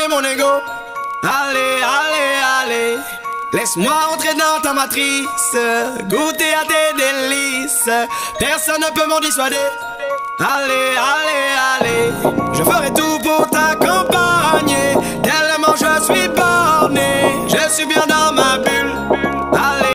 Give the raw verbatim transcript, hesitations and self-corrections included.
briser mon ego. Allez, allez, allez, laisse-moi entrer dans ta matrice, goûter à tes délices. Personne ne peut m'en dissuader. Allez, allez, allez, je ferai tout pour t'accompagner. Tellement je suis borné, je suis bien dans ma